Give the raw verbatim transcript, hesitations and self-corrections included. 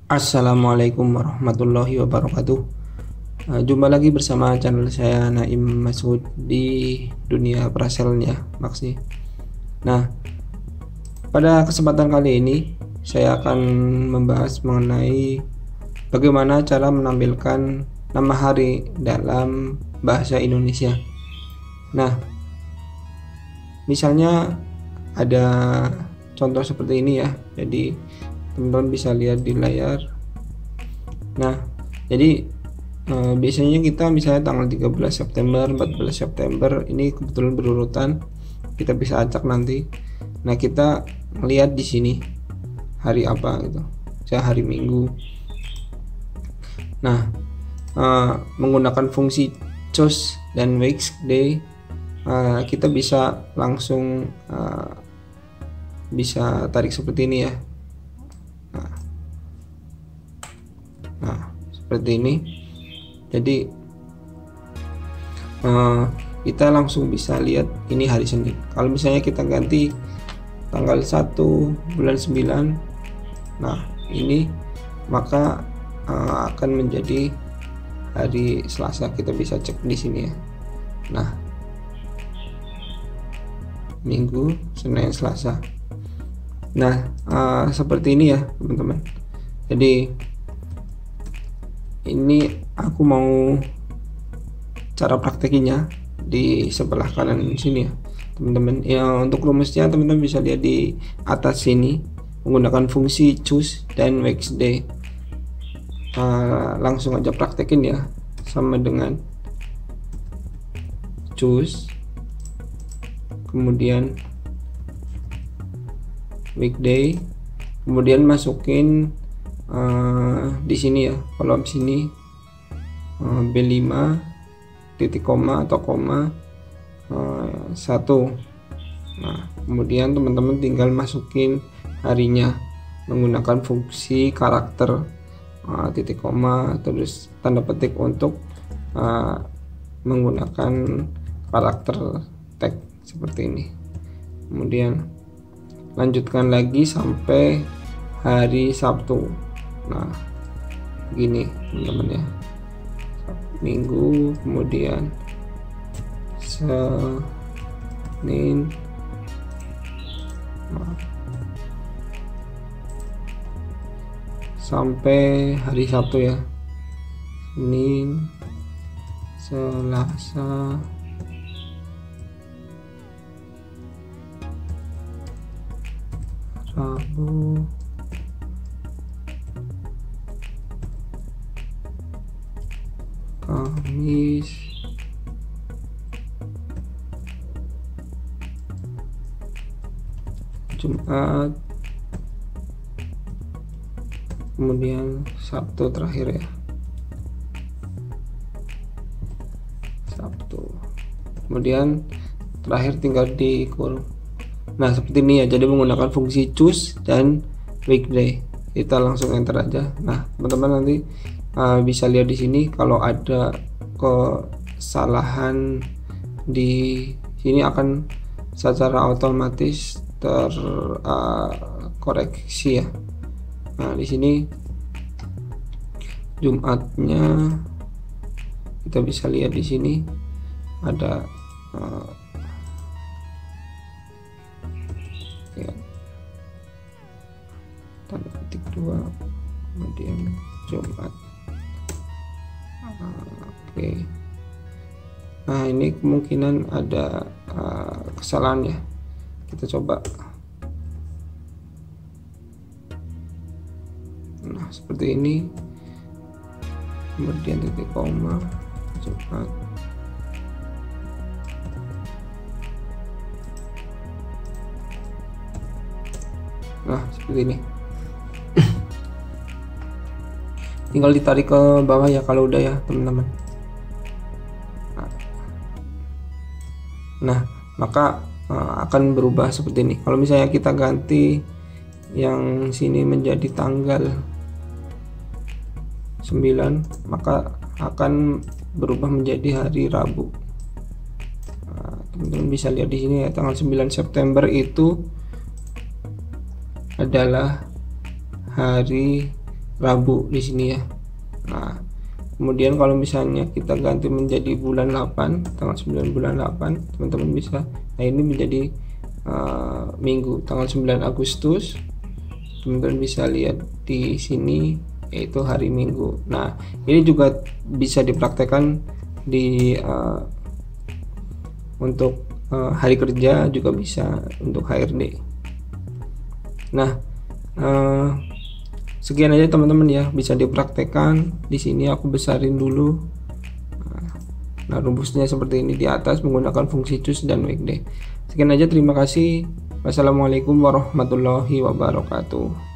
Assalamualaikum warahmatullahi wabarakatuh. Eh, Jumpa lagi bersama channel saya Naim Masud di dunia praselnya Max nih. Nah, pada kesempatan kali ini saya akan membahas mengenai bagaimana cara menampilkan nama hari dalam bahasa Indonesia. Nah, misalnya ada contoh seperti ini ya. Jadi teman-teman bisa lihat di layar. Nah, jadi eh, biasanya kita misalnya tanggal tiga belas September, empat belas September ini kebetulan berurutan. Kita bisa acak nanti. Nah, kita melihat di sini hari apa gitu. Saya hari Minggu. Nah, eh, menggunakan fungsi choose dan weekday eh, kita bisa langsung eh, bisa tarik seperti ini ya. Nah, nah seperti ini. Jadi uh, kita langsung bisa lihat ini hari Senin. Kalau misalnya kita ganti tanggal satu bulan sembilan, nah ini maka uh, akan menjadi hari Selasa. Kita bisa cek di sini ya. Nah, Minggu, Senin, Selasa. Nah, uh, seperti ini ya teman-teman. Jadi ini aku mau cara praktekinya di sebelah kanan sini ya teman-teman. Ya, untuk rumusnya teman-teman bisa lihat di atas sini menggunakan fungsi choose dan weekday. Uh, langsung aja praktekin ya. Sama dengan choose, kemudian weekday, kemudian masukin uh, di sini ya kolom sini uh, B lima titik koma atau koma uh, satu. Nah, kemudian teman-teman tinggal masukin harinya menggunakan fungsi karakter uh, titik koma terus tanda petik untuk uh, menggunakan karakter tag seperti ini. Kemudian lanjutkan lagi sampai hari Sabtu. Nah, gini teman-teman ya. Minggu, kemudian Senin, nah, sampai hari Sabtu ya. Senin, Selasa, Rabu, Kamis, Jumat, kemudian Sabtu terakhir ya. Sabtu. Kemudian terakhir tinggal dikurung. Nah, seperti ini ya. Jadi menggunakan fungsi choose dan weekday. Kita langsung enter aja. Nah, teman-teman nanti uh, bisa lihat di sini kalau ada kesalahan di sini akan secara otomatis terkoreksi uh, ya. Nah, di sini Jumatnya kita bisa lihat di sini ada uh, ya, tanda petik dua, kemudian Jumat. Oke, nah ini kemungkinan ada uh, kesalahan ya. Kita coba. Nah, seperti ini, kemudian titik koma, Jumat. Nah, seperti ini. Tinggal ditarik ke bawah ya kalau udah ya teman-teman. Nah, maka uh, akan berubah seperti ini. Kalau misalnya kita ganti yang sini menjadi tanggal sembilan, maka akan berubah menjadi hari Rabu. Nah, teman-teman bisa lihat di sini ya, tanggal sembilan September itu adalah hari Rabu di sini ya. Nah, kemudian kalau misalnya kita ganti menjadi bulan delapan, tanggal sembilan bulan delapan, teman-teman bisa, nah ini menjadi uh, minggu tanggal sembilan Agustus. Teman-teman bisa lihat di sini yaitu hari Minggu. Nah, ini juga bisa dipraktekkan di uh, untuk uh, hari kerja, juga bisa untuk H R D. Nah, uh, sekian aja teman-teman ya, bisa dipraktekkan. Di sini aku besarin dulu. Nah, rumusnya seperti ini di atas menggunakan fungsi choose dan weekday. Sekian aja, terima kasih. Wassalamualaikum warahmatullahi wabarakatuh.